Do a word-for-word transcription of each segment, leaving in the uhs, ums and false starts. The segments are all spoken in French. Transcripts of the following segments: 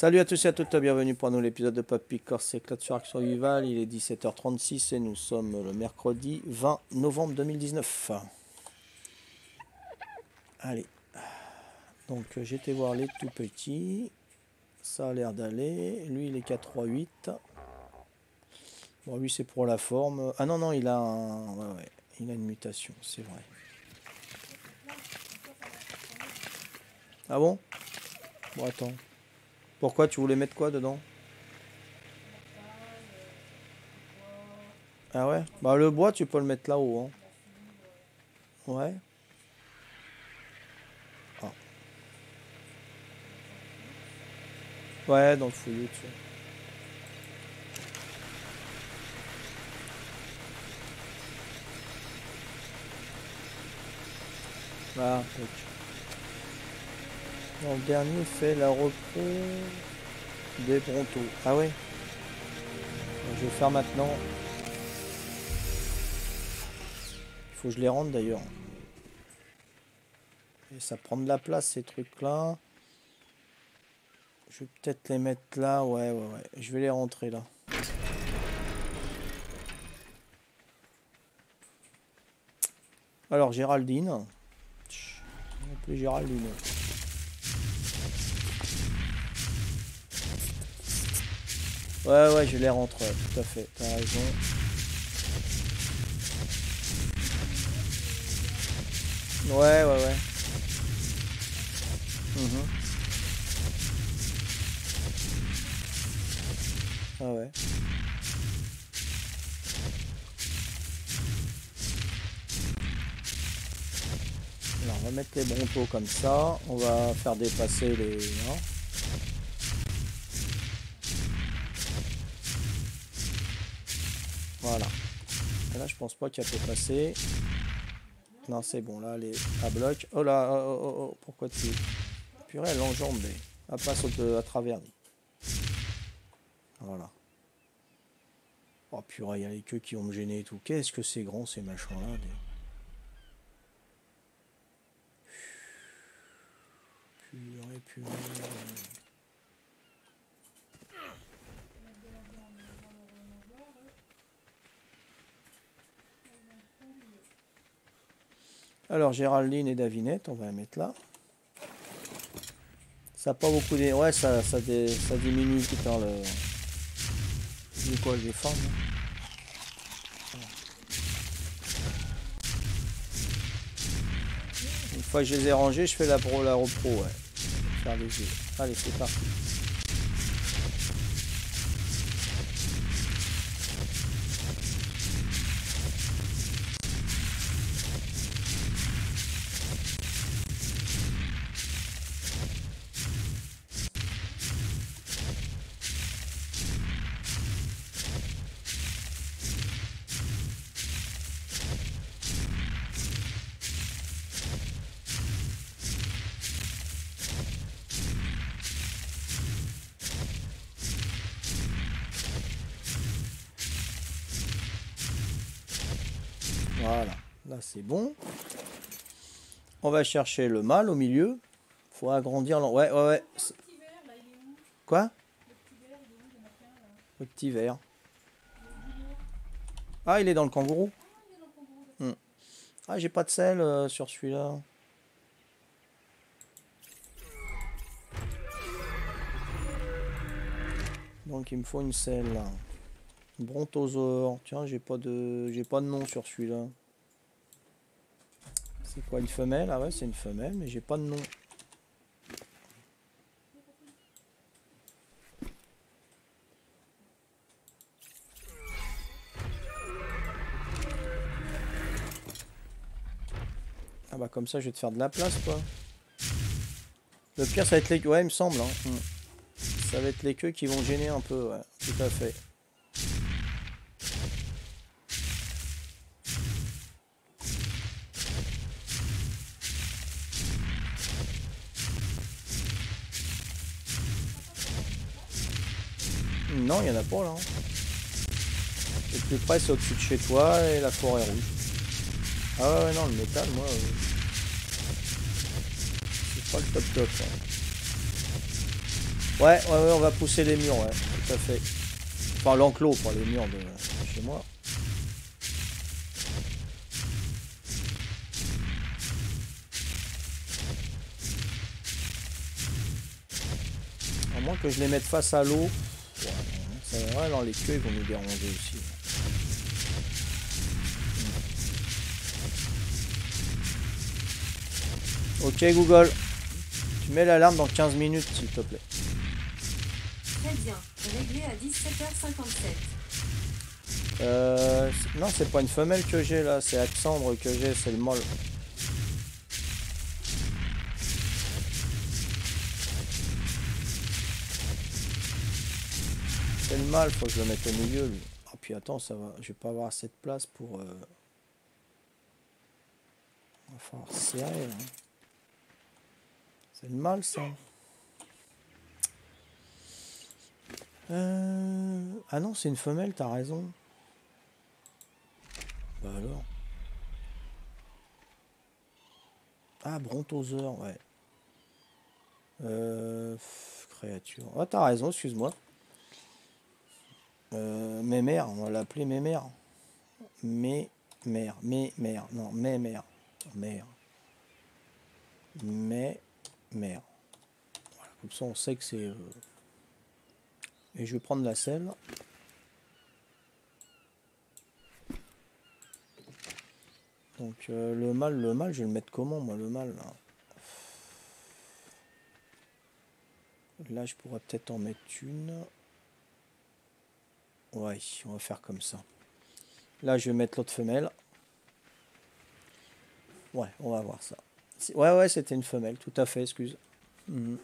Salut à tous et à toutes, bienvenue pour un nouvel épisode de Pop Picor, c'est Claude sur Arc Survival, il est dix-sept heures trente-six et nous sommes le mercredi vingt novembre deux mille dix-neuf. Allez, donc j'étais voir les tout petits, ça a l'air d'aller, lui il est quatre trois huit. Bon lui c'est pour la forme, ah non non il a un... ouais, ouais, il a une mutation, c'est vrai. Ah bon? Bon attends. Pourquoi tu voulais mettre quoi dedans? Ah ouais? Bah le bois tu peux le mettre là-haut. Hein. Ouais. Ah. Ouais, dans le fouillis dessus. Ah, ok. Dans le dernier fait la repos des brontos. Ah ouais? Je vais faire maintenant. Il faut que je les rende d'ailleurs. Et ça prend de la place ces trucs là. Je vais peut-être les mettre là. Ouais, ouais, ouais. Je vais les rentrer là. Alors Géraldine. On va appeler Géraldine. Ouais, ouais, je les rentre. Ouais, tout à fait. T'as raison. Ouais, ouais, ouais. Mmh. Ah ouais. Alors on va mettre les brontos comme ça. On va faire dépasser les... Hein. Voilà. Et là je pense pas qu'elle peut passer. Non c'est bon là elle est à bloc. Oh là, oh, oh, oh, oh. Pourquoi tu... Purée elle enjambe les... Elle passe au, à travers. Voilà. Oh purée, il y a les queues qui vont me gêner et tout. Qu'est-ce que c'est grand ces machins là des... Purée, purée. Alors Géraldine et Davinette, on va la mettre là. Ça n'a pas beaucoup de... Ouais, ça, ça, dé... ça diminue vite hein, le... C'est quoi, les formes hein. Une fois que je les ai rangés, je fais la pro, la repro, ouais. Faire les yeux. Allez, c'est parti. Voilà, là c'est bon. On va chercher le mâle au milieu. Faut agrandir. Ouais, ouais, ouais. Quoi? Le petit vert. Ah, il est dans le kangourou. Hmm. Ah, j'ai pas de sel euh, sur celui-là. Donc il me faut une selle là. Brontosaure. Tiens, j'ai pas de j'ai pas de nom sur celui-là. C'est quoi une femelle? Ah ouais, c'est une femelle, mais j'ai pas de nom. Ah bah comme ça, je vais te faire de la place, quoi. Le pire, ça va être les... Ouais, il me semble. Hein. Hmm. Ça va être les queues qui vont gêner un peu, ouais. Tout à fait. Non, il n'y en a pas là. Le plus près, c'est au-dessus de chez toi et la forêt rouge. Ah ouais, non, le métal, moi, euh... c'est pas le top top. Hein. Ouais, ouais, ouais, on va pousser les murs, ouais, tout à fait. Enfin, l'enclos, pas les murs de, de chez moi. À moins que je les mette face à l'eau. Ouais, ça va, alors les queues, ils vont nous déranger aussi. Ok, Google. Tu mets l'alarme dans quinze minutes, s'il te plaît. Très bien. Réglé à dix-sept heures cinquante-sept. Euh, non, c'est pas une femelle que j'ai là, c'est Alexandre que j'ai, c'est le mâle. C'est le mâle, faut que je le mette au milieu lui. Ah puis attends, ça va, je vais pas avoir assez de place pour... Euh... On va falloir serrer là. C'est le mâle ça. Euh... Ah non, c'est une femelle, t'as raison. Bah alors. Ah, brontosaure, ouais. Euh... Créature. Ah, t'as raison, excuse-moi. Euh, mémère, on va l'appeler mémère. Mémère, mémère, non, mémère. Mère. Mémère. Voilà, comme ça on sait que c'est... Euh... Et je vais prendre la selle. Donc euh, le mâle, le mâle, je vais le mettre comment moi le mâle là, là je pourrais peut-être en mettre une. Ouais, on va faire comme ça. Là je vais mettre l'autre femelle. Ouais, on va voir ça. Ouais ouais, c'était une femelle, tout à fait, excuse. Mmh.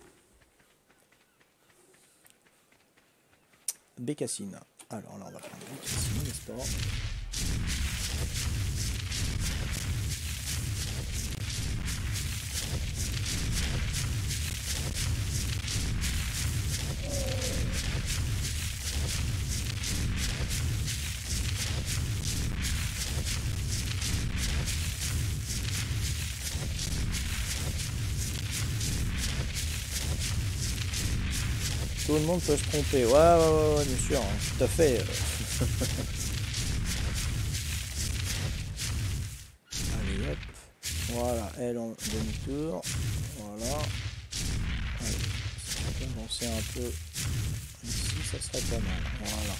Bécassine. Alors là on va prendre Bécassine, n'est-ce pas? Tout le monde peut se tromper. Ouais, ouais, ouais, ouais, bien sûr, hein, tout à fait. Allez, hop. Voilà, elle en demi-tour. Voilà. Allez, si on peut avancer un peu ici, ça serait pas mal. Voilà.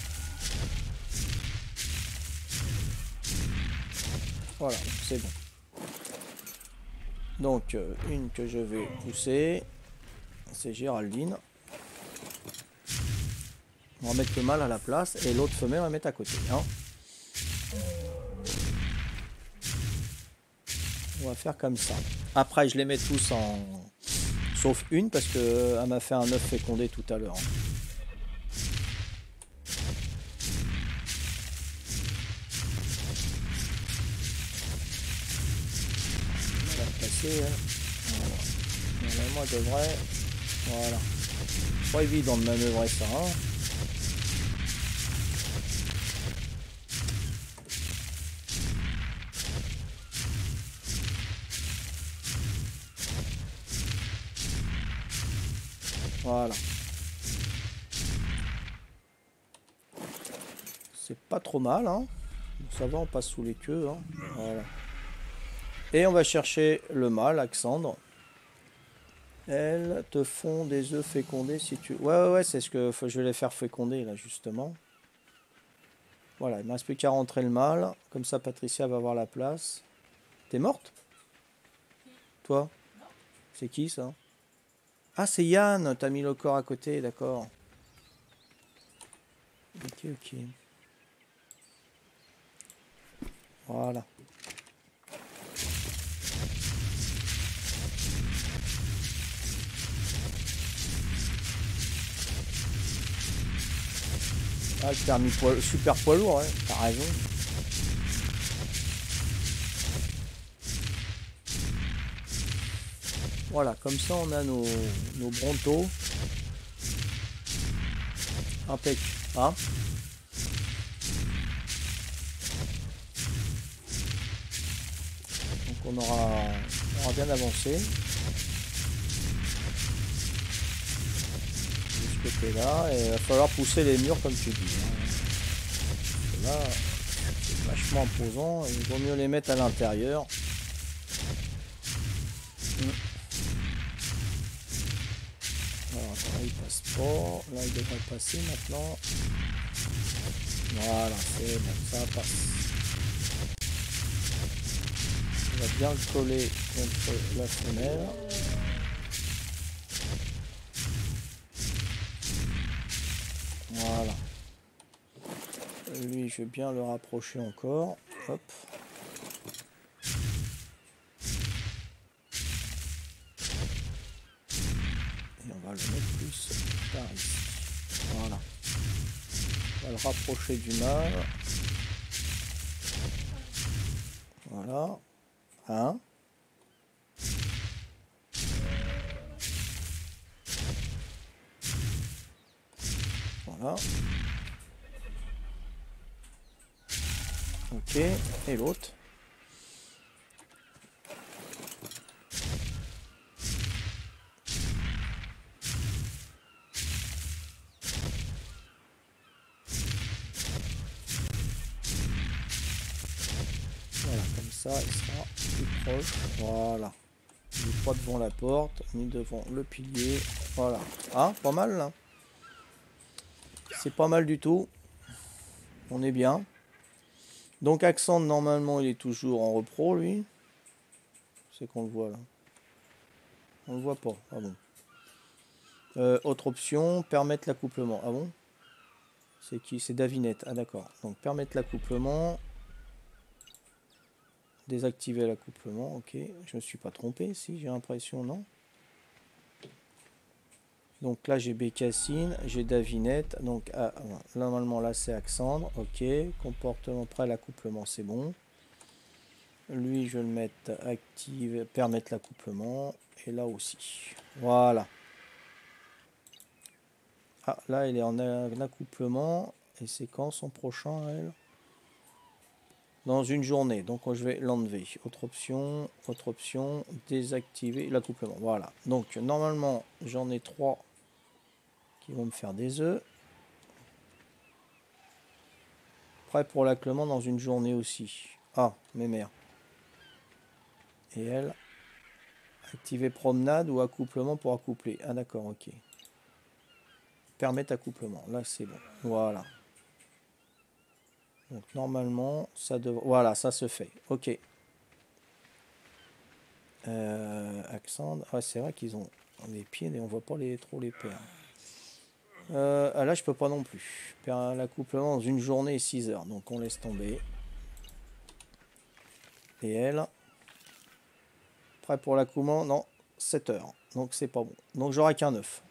Voilà, c'est bon. Donc, euh, une que je vais pousser, c'est Géraldine. On va mettre le mâle à la place et l'autre femelle on va mettre à côté. Hein. On va faire comme ça. Après, je les mets tous en... Sauf une parce qu'elle m'a fait un œuf fécondé tout à l'heure. On va le passer. Hein. Voilà. Normalement, elle devrait... Voilà. Pas évident de manœuvrer ça. Hein. Voilà. C'est pas trop mal. Hein. Ça va, on passe sous les queues. Hein. Voilà. Et on va chercher le mâle, Alexandre. Elles te font des œufs fécondés si tu... Ouais, ouais, ouais, c'est ce que faut, je vais les faire féconder, là, justement. Voilà, il ne me reste plus qu'à rentrer le mâle. Comme ça, Patricia va avoir la place. T'es morte? Toi? C'est qui, ça? Ah, c'est Yann, t'as mis le corps à côté, d'accord. Ok, ok. Voilà. Ah, le permis poids, super poids lourd, ouais, t'as raison. Voilà, comme ça on a nos, nos brontos. Impec. Hein? Donc on aura, on aura bien avancé. ce côté-là. Et il va falloir pousser les murs comme tu dis. Hein. Là, c'est vachement imposant. Il vaut mieux les mettre à l'intérieur. Alors, attends, là, il passe pas. Là, il devrait passer maintenant. Voilà, c'est bon, ça passe. On va bien le coller contre la femelle. Voilà. Lui, je vais bien le rapprocher encore. Hop. Et on va le mettre plus par ici. Voilà. On va le rapprocher du mâle. Voilà. Un. Voilà. Ok. Et l'autre. Voilà, comme ça, il sera plus proche. Voilà. Il n'est pas devant la porte, ni devant le pilier. Voilà. Ah, pas mal là. C'est pas mal du tout. On est bien. Donc Accent, normalement, il est toujours en repro, lui. C'est qu'on le voit là. On le voit pas. Ah bon. Euh, autre option, permettre l'accouplement. Ah bon? C'est qui? C'est Davinette. Ah d'accord. Donc permettre l'accouplement. Désactiver l'accouplement. Ok. Je me suis pas trompé, si j'ai l'impression, non? Donc là j'ai Bécassine, j'ai Davinette. Donc ah, normalement là c'est Axandre. Ok. Comportement prêt à l'accouplement, c'est bon. Lui je vais le mettre active, permettre l'accouplement. Et là aussi. Voilà. Ah là elle est en accouplement. Et c'est quand son prochain, elle? Dans une journée. Donc je vais l'enlever. Autre option, autre option, désactiver l'accouplement. Voilà. Donc normalement j'en ai trois qui vont me faire des œufs. Prêt pour l'accouplement dans une journée aussi. Ah, mes mères. Et elle, activer promenade ou accouplement pour accoupler. Ah d'accord, ok. Permettre accouplement. Là c'est bon. Voilà. Donc normalement, ça devrait... Voilà, ça se fait. Ok. Euh, Accent. Ah, c'est vrai qu'ils ont des pieds et on voit pas les, trop les paires. Euh, ah là, je peux pas non plus. L'accouplement dans une journée et six heures. Donc on laisse tomber. Et elle. Prêt pour l'accouplement? Non, sept heures. Donc c'est pas bon. Donc j'aurai qu'un œuf.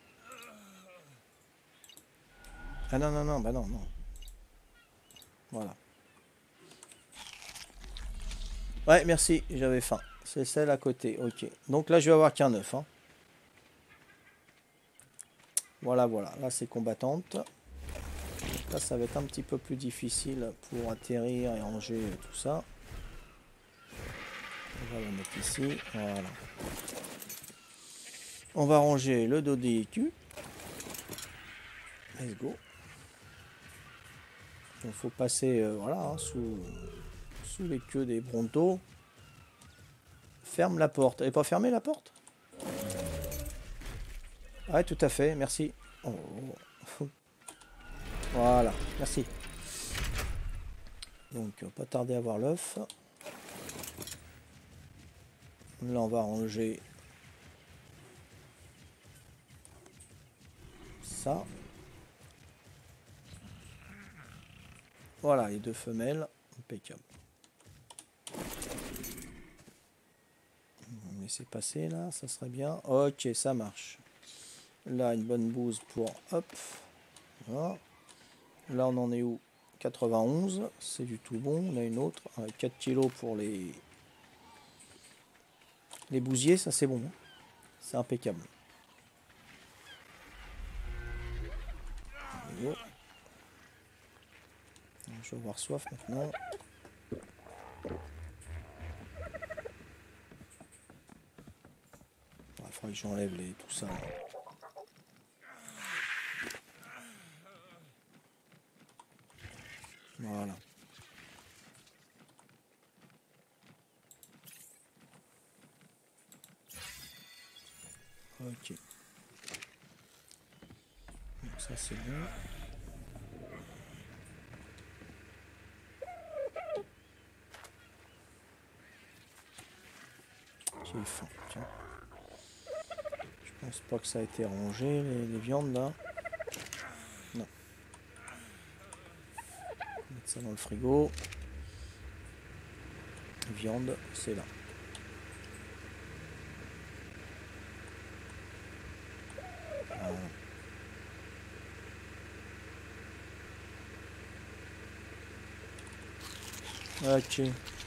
Ah non, non, non, bah non, non. Voilà. Ouais, merci, j'avais faim. C'est celle à côté, ok. Donc là, je vais avoir qu'un œuf. Hein. Voilà, voilà. Là, c'est combattante. Là, ça va être un petit peu plus difficile pour atterrir et ranger tout ça. On va le mettre ici. Voilà. On va ranger le dos des écus. Let's go. Il faut passer euh, voilà, hein, sous, sous les queues des brontos. Ferme la porte. Elle n'est pas fermée la porte? Ouais, tout à fait, merci. Oh. Voilà, merci. Donc, pas tarder à voir l'œuf. Là, on va ranger ça. Voilà, les deux femelles. Impeccable. On va laisser passer là, ça serait bien. Ok, ça marche. Là, une bonne bouse pour... Hop. Voilà. Là, on en est où? quatre-vingt-onze. C'est du tout bon. On a une autre. quatre kilos pour les... Les bousiers, ça c'est bon. C'est impeccable. Oh. Je vais avoir soif maintenant. Il faudrait que j'enlève les... tout ça. Voilà. Ok. Donc ça c'est bon. J'ai faim, tiens. Je pense pas que ça a été rangé, les, les viandes là. Non. Mettre ça dans le frigo. Viande, c'est là. Voilà. Ok.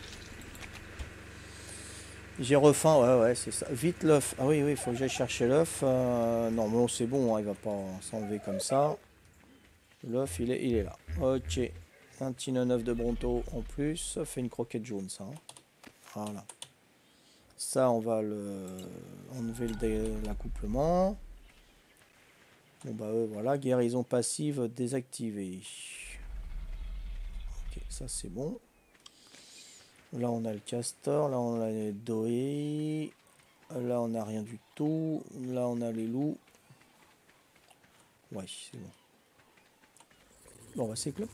J'ai refaim, ouais, ouais, c'est ça. Vite l'œuf. Ah oui, oui, il faut que j'aille chercher l'œuf. Euh, non, mais bon, c'est bon, hein, il va pas s'enlever comme ça. L'œuf, il est, il est là. Ok. Un petit œuf de Bronto en plus. Ça fait une croquette jaune, ça. Hein. Voilà. Ça, on va le enlever l'accouplement. Bon, bah, euh, voilà. Guérison passive désactivée. Ok, ça, c'est bon. Là, on a le castor. Là, on a les doés. Là, on n'a rien du tout. Là, on a les loups. Ouais, c'est bon. Bon, bah, c'est clair.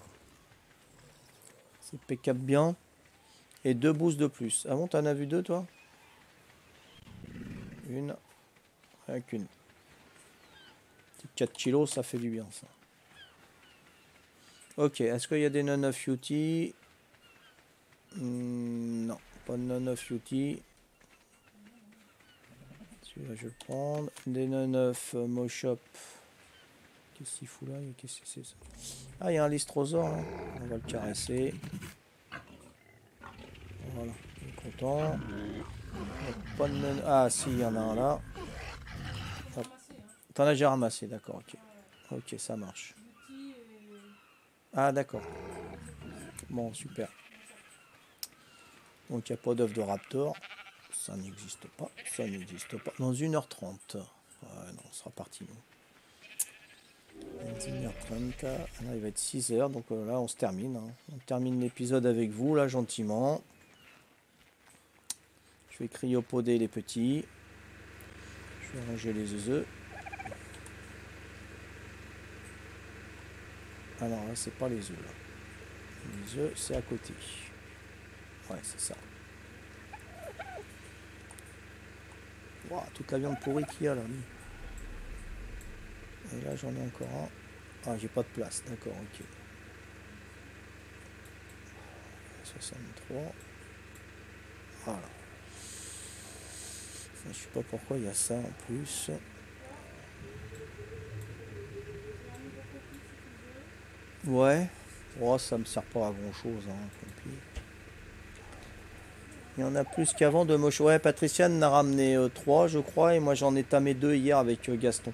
C'est pick-up bien. Et deux boosts de plus. Ah bon, t'en as vu deux, toi? Une. Avec une. quatre kilos, ça fait du bien, ça. Ok, est-ce qu'il y a des non-off U T? hmm, Non, pas de non-off U T. Celui-là, je vais le prendre. Des non-off euh, Moshop. Qu'est-ce qu'il fout là? Qu'est-ce que c'est ça? Ah, il y a un Lystrosaure. Hein. On va le caresser. Voilà, il est content. Pas de non... Ah, si, il y en a un là. T'en as déjà ramassé, d'accord, ok. Ok, ça marche. Ah, d'accord. Bon, super. Donc, il n'y a pas d'œuf de Raptor. Ça n'existe pas. Ça n'existe pas. Dans une heure trente. Ouais, non, on sera parti, nous. Dans une heure trente. Là, il va être six heures. Donc euh, là, on se termine. Hein. On termine l'épisode avec vous, là, gentiment. Je vais cryopoder les petits. Je vais ranger les œufs. Ah non, là, c'est pas les œufs, là. Les œufs, c'est à côté. Ouais, c'est ça. Wow, toute la viande pourrie qu'il y a là. Et là, j'en ai encore un. Ah, j'ai pas de place. D'accord, ok. soixante-trois. Voilà. Je sais pas pourquoi il y a ça en plus. Ouais. Oh, ça me sert pas à grand chose. Hein, il y en a plus qu'avant de moche. Ouais, Patricia en a ramené euh, trois, je crois. Et moi, j'en ai tamé deux hier avec euh, Gaston.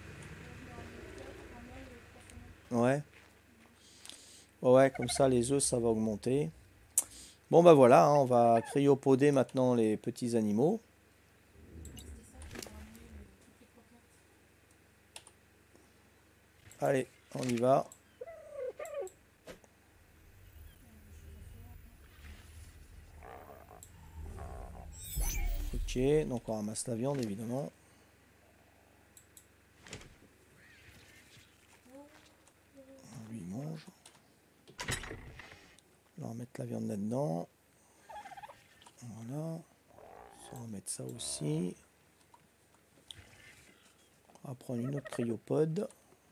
Ouais. Ouais, comme ça, les œufs, ça va augmenter. Bon, bah voilà, hein, on va cryopoder maintenant les petits animaux. Allez, on y va. Ok, donc on ramasse la viande, évidemment. Lui, il mange. On va mettre la viande là-dedans. Voilà. On va mettre ça aussi. On va prendre une autre cryopode.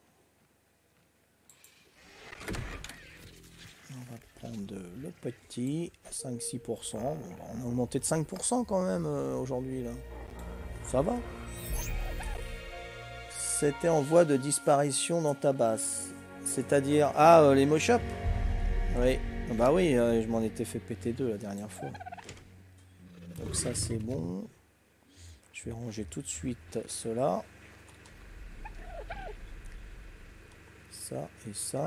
On va prendre le petit, cinq six pour cent. Bon, bah, on a augmenté de cinq pour cent quand même euh, aujourd'hui là. Ça va. C'était en voie de disparition dans ta base. C'est-à-dire... Ah, euh, les Moshop. Oui. Bah oui, euh, je m'en étais fait péter deux la dernière fois. Donc ça c'est bon. Je vais ranger tout de suite cela. Ça et ça.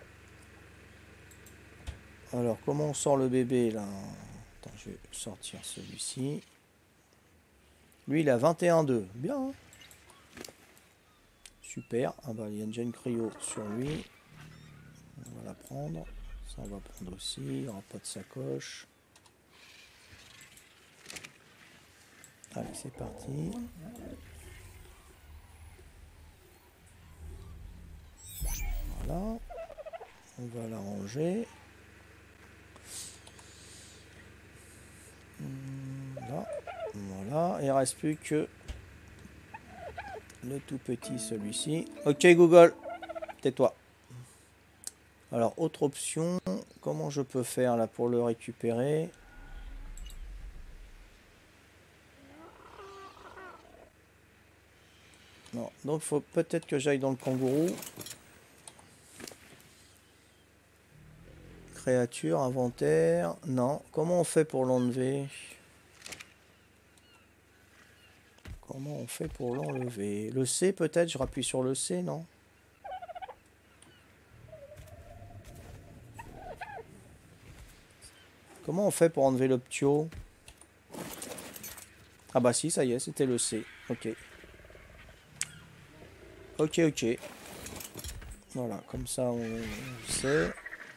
Alors comment on sort le bébé là? Attends, je vais sortir celui-ci. Lui il a vingt et un deux. Bien. Hein, super. Ah bah il y a déjà une cryo sur lui. On va la prendre. Ça on va prendre aussi, il n'y aura pas de sacoche. Allez, c'est parti. Voilà. On va la ranger. Là. Voilà. Il ne reste plus que le tout petit, celui-ci. Ok Google, tais-toi. Alors, autre option. Comment je peux faire là pour le récupérer? Non, donc il faut peut-être que j'aille dans le kangourou. Créature, inventaire. Non. Comment on fait pour l'enlever? Comment on fait pour l'enlever? Le C peut-être? Je rappuie sur le C, non? Comment on fait pour enlever l'optio? Ah bah si, ça y est, c'était le C. Ok. Ok, ok. Voilà, comme ça on sait.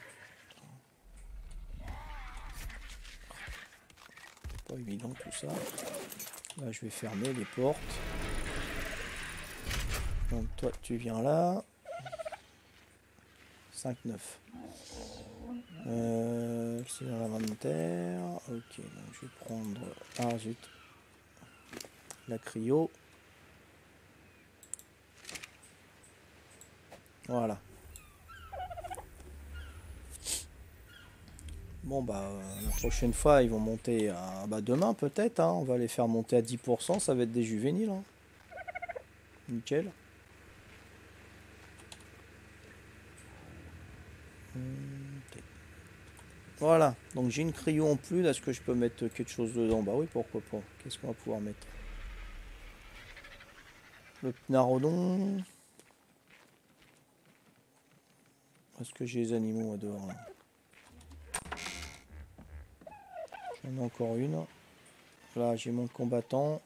Pas évident tout ça. Là, je vais fermer les portes. Donc toi, tu viens là. cinq neuf. Euh, c'est dans l'inventaire. Ok, donc je vais prendre... Ah zut. La cryo. Voilà. Bon bah euh, la prochaine fois ils vont monter à... Bah demain peut-être, hein, on va les faire monter à dix pour cent, ça va être des juvéniles. Hein. Nickel. Voilà, donc j'ai une cryo en plus, est-ce que je peux mettre quelque chose dedans? Bah oui, pourquoi pas. Qu'est-ce qu'on va pouvoir mettre? Le pnarodon. Est-ce que j'ai les animaux à dehors là? J'en ai encore une. Là, j'ai mon combattant.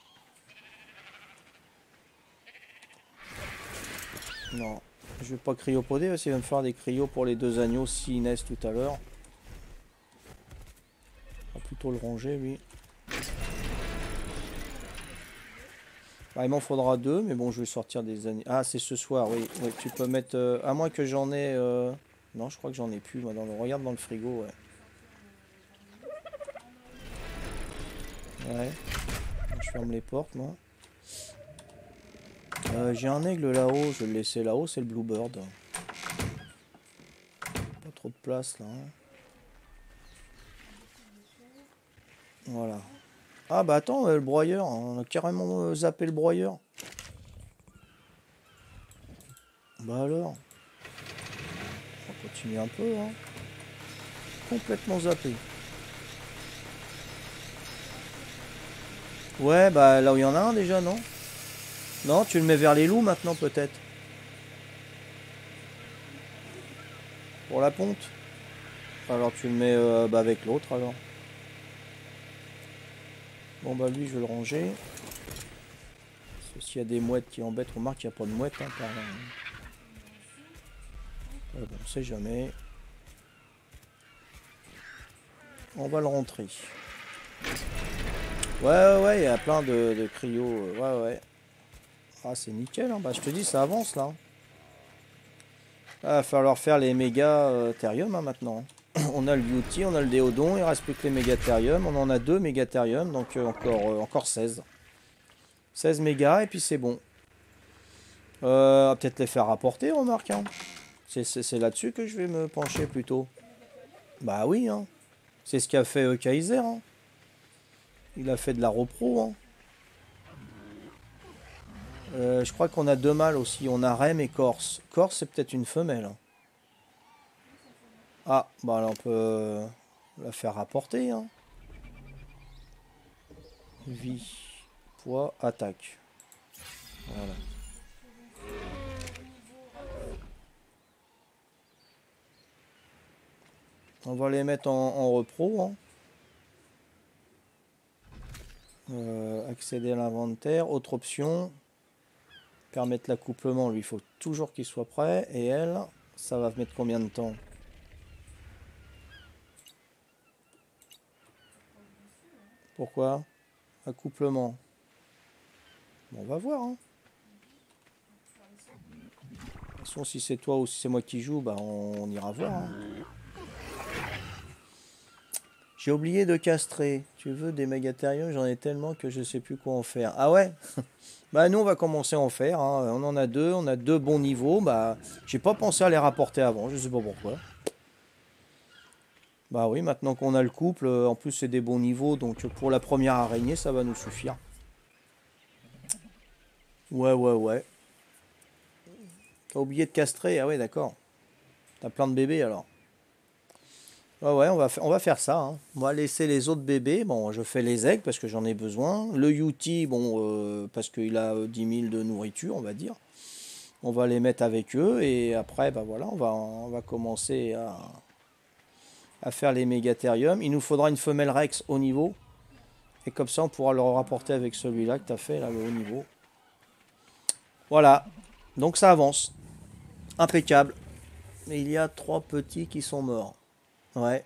Non, je vais pas cryopoder parce qu'il va me faire des cryos pour les deux agneaux s'ils naissent tout à l'heure. On va plutôt le ranger lui. Ah, il m'en faudra deux, mais bon, je vais sortir des agneaux. Ah, c'est ce soir, oui. Oui, tu peux mettre... Euh, à moins que j'en ai... Euh... Non, je crois que j'en ai plus. Moi, dans le... Regarde dans le frigo, ouais. Ouais. Je ferme les portes, moi. Euh, j'ai un aigle là-haut. Je vais le laisser là-haut. C'est le Bluebird. Pas trop de place, là. Hein. Voilà. Ah, bah attends, euh, le broyeur. On a carrément euh, zappé le broyeur. Bah alors. On va continuer un peu, hein. Complètement zappé. Ouais, bah là où il y en a un déjà, non? Non, tu le mets vers les loups maintenant peut-être. Pour la ponte. Alors tu le mets euh, bah, avec l'autre alors. Bon bah lui je vais le ranger. Parce que s'il y a des mouettes qui embêtent, remarque qu'il n'y a pas de mouettes. Hein, par là. Ouais, bon, on sait jamais. On va le rentrer. Ouais ouais ouais, il y a plein de, de cryos. Ouais ouais. Ah c'est nickel, hein. Bah je te dis ça avance là. Ah, il va falloir faire les méga euh, thérium hein, maintenant. On a le beauty, on a le déodon, il reste plus que les mégathérium. On en a deux mégathérium, donc euh, encore, euh, encore seize. seize mégas et puis c'est bon. Euh, on va peut-être les faire rapporter, remarque. Hein. C'est là-dessus que je vais me pencher plutôt. Bah oui, hein. C'est ce qu'a fait euh, Kaiser. Hein. Il a fait de la repro. Hein. Euh, je crois qu'on a deux mâles aussi. On a Rem et Corse. Corse, c'est peut-être une femelle. Hein. Ah, bah là on peut la faire rapporter. Hein. Vie, poids, attaque. Voilà. On va les mettre en, en repro. Hein. Euh, accéder à l'inventaire. Autre option. Permettre l'accouplement. Lui, il faut toujours qu'il soit prêt. Et elle, ça va mettre combien de temps? Pourquoi? Accouplement. Bon, on va voir. Hein. De toute façon, si c'est toi ou si c'est moi qui joue, bah on, on ira voir. Hein. J'ai oublié de castrer. Tu veux des mégathériums? J'en ai tellement que je sais plus quoi en faire. Ah ouais? Bah nous on va commencer à en faire. Hein. On en a deux. On a deux bons niveaux. Bah j'ai pas pensé à les rapporter avant. Je sais pas pourquoi. Bah oui, maintenant qu'on a le couple, en plus c'est des bons niveaux. Donc pour la première araignée, ça va nous suffire. Ouais, ouais, ouais. T'as oublié de castrer? Ah ouais, d'accord. T'as plein de bébés alors. Ouais, ouais, on va, fa- on va faire ça. Hein. On va laisser les autres bébés. Bon, je fais les aigles parce que j'en ai besoin. Le Yuti, bon, euh, parce qu'il a euh, dix mille de nourriture, on va dire. On va les mettre avec eux. Et après, bah voilà, on va, on va commencer à, à faire les mégathériums. Il nous faudra une femelle Rex haut niveau. Et comme ça, on pourra le rapporter avec celui-là que tu as fait, là, le haut niveau. Voilà. Donc ça avance. Impeccable. Mais il y a trois petits qui sont morts. Ouais.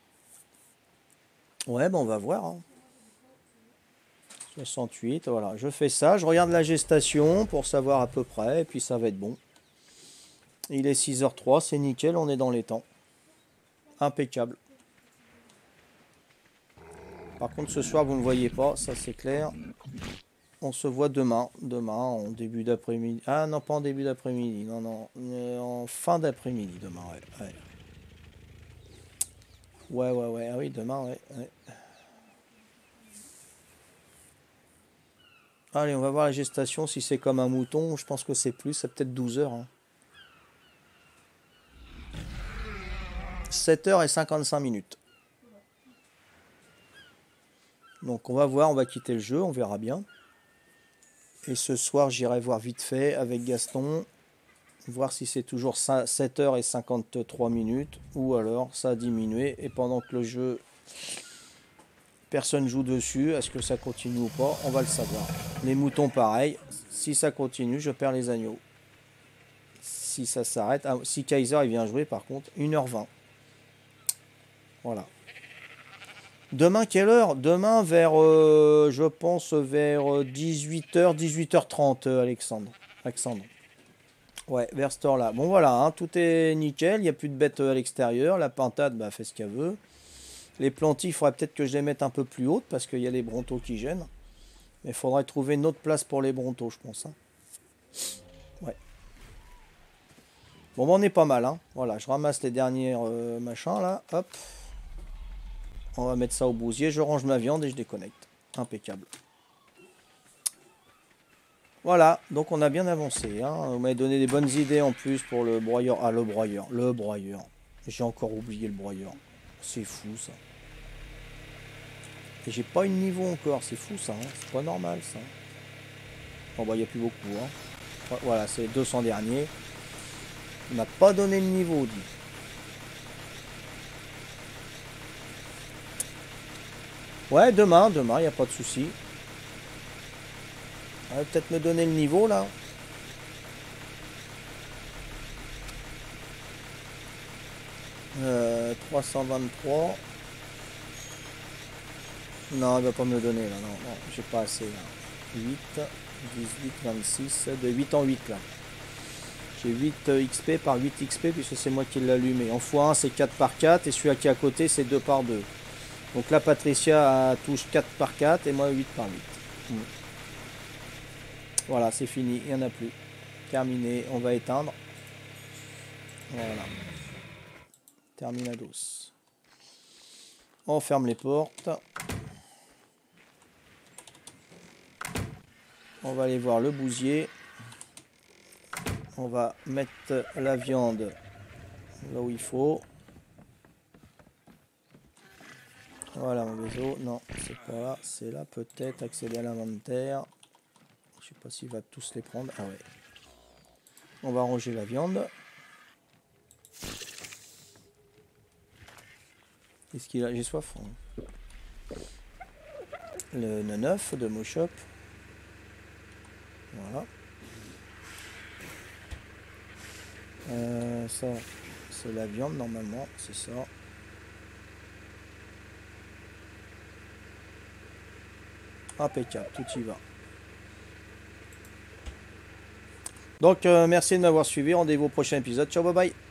Ouais, ben on va voir. Hein. soixante-huit, voilà. Je fais ça. Je regarde la gestation pour savoir à peu près. Et puis ça va être bon. Il est six heures trois, c'est nickel. On est dans les temps. Impeccable. Par contre, ce soir, vous ne voyez pas. Ça, c'est clair. On se voit demain. Demain, en début d'après-midi. Ah non, pas en début d'après-midi. Non, non. Euh, En fin d'après-midi, demain, ouais. Ouais. Ouais, ouais, ouais. Ah oui, demain, ouais. ouais. Allez, on va voir la gestation. Si c'est comme un mouton, je pense que c'est plus. C'est peut-être douze heures. Hein. sept heures et cinquante-cinq minutes. Donc on va voir, on va quitter le jeu, on verra bien. Et ce soir, j'irai voir vite fait avec Gaston. Voir si c'est toujours sept heures et cinquante-trois minutes. Ou alors ça a diminué. Et pendant que le jeu... Personne joue dessus, est-ce que ça continue ou pas? On va le savoir. Les moutons, pareil. Si ça continue, je perds les agneaux. Si ça s'arrête... Ah, si Kaiser il vient jouer, par contre, une heure vingt. Voilà. Demain, quelle heure? Demain, vers, euh, je pense, vers dix-huit heures, dix-huit heures trente, euh, Alexandre. Alexandre. Ouais, vers ce heure-là. Bon, voilà, hein, tout est nickel. Il n'y a plus de bêtes à l'extérieur. La pintade, bah, fait ce qu'elle veut. Les plantis, il faudrait peut-être que je les mette un peu plus hautes parce qu'il y a les brontos qui gênent. Mais il faudrait trouver une autre place pour les brontos, je pense. Hein. Ouais. Bon, bah, on est pas mal. Hein. Voilà, je ramasse les derniers euh, machins, là. Hop. On va mettre ça au bousier. Je range ma viande et je déconnecte. Impeccable. Voilà, donc on a bien avancé. Hein. Vous m'avez donné des bonnes idées en plus pour le broyeur. Ah, le broyeur. Le broyeur. J'ai encore oublié le broyeur. C'est fou, ça. Et j'ai pas eu de niveau encore. C'est fou, ça. Hein. C'est pas normal, ça. Bon, bah, il n'y a plus beaucoup. Hein. Voilà, c'est les deux cents derniers. Il m'a pas donné le niveau, dit. Ouais, demain, demain, il n'y a pas de souci. On va peut-être me donner le niveau, là. Euh, trois cent vingt-trois. Non, il va pas me le donner, là. Non, non, j'ai pas assez, là. huit, dix-huit, vingt-six. De huit en huit, là. J'ai huit X P par huit X P, puisque c'est moi qui l'ai allumé. En fois un, c'est quatre par quatre. Et celui qui est à côté, c'est deux par deux. Donc là, Patricia touche quatre par quatre et moi huit par huit. Hmm. Voilà, c'est fini, il n'y en a plus. Terminé, on va éteindre. Voilà. Terminados. On ferme les portes. On va aller voir le bousier. On va mettre la viande là où il faut. Voilà mon réseau. Non, c'est pas là. C'est là peut-être. Accéder à l'inventaire. Je sais pas s'il va tous les prendre. Ah ouais. On va ranger la viande. Qu'est-ce qu'il a? J'ai soif. Le neuf de Moshop. Voilà. Euh, ça, c'est la viande normalement. C'est ça. Impeccable, tout y va. Donc, euh, merci de m'avoir suivi. Rendez-vous au prochain épisode. Ciao, bye bye.